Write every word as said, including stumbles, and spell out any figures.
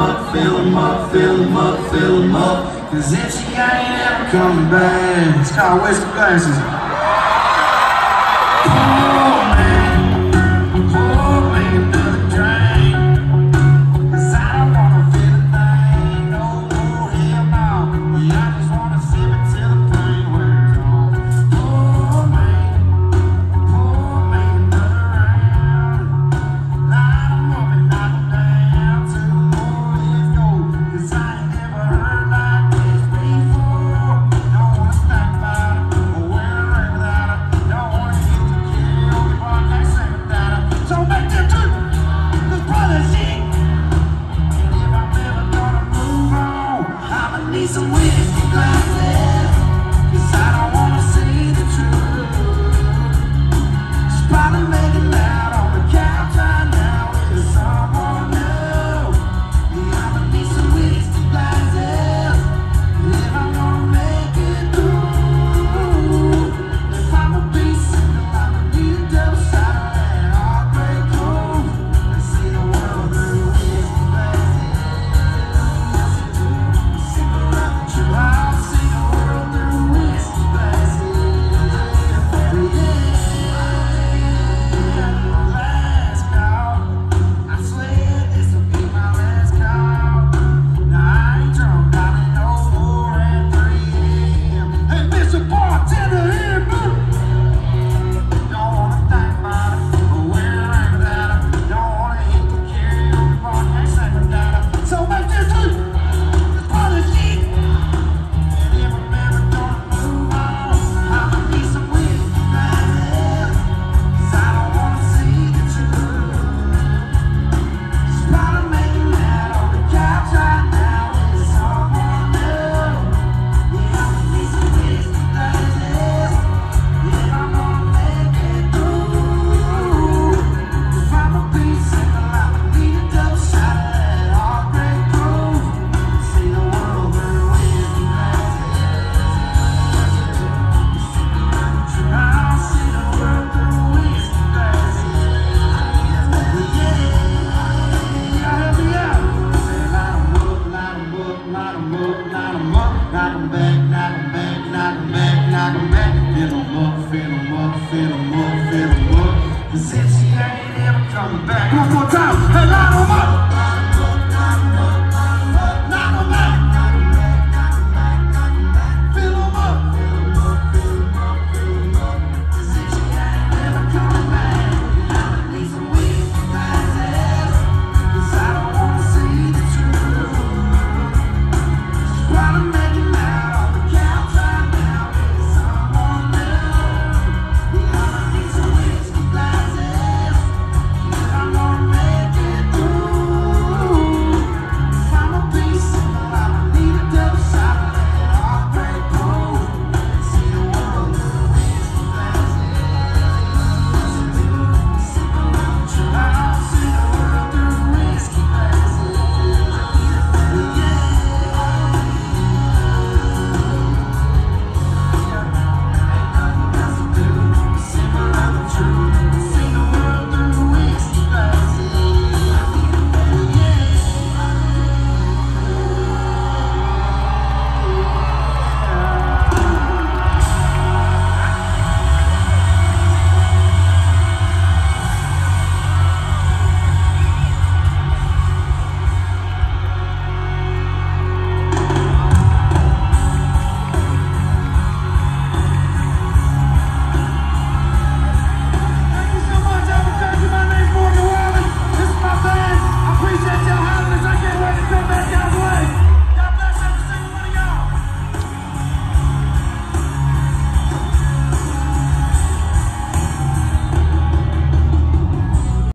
up, fill 'em up, fill 'em up, fill 'em up. Cause if she ain't ever coming back, it's called Whiskey Glasses. Pour me, pour me another drink. Cause I don't wanna feel a thing, no more, hell no. Yeah, I just wanna sip it till the pain wears off. Pour me, pour me another round. Light 'em up and knock 'em down till the mornings go. Cause I ain't never heard like this before. Don't wanna snack about it or wear a ring without it. Don't wanna hit the kill before I can't sing without it. So make them two, this brother shit. And if I'm ever gonna move on, I'ma need some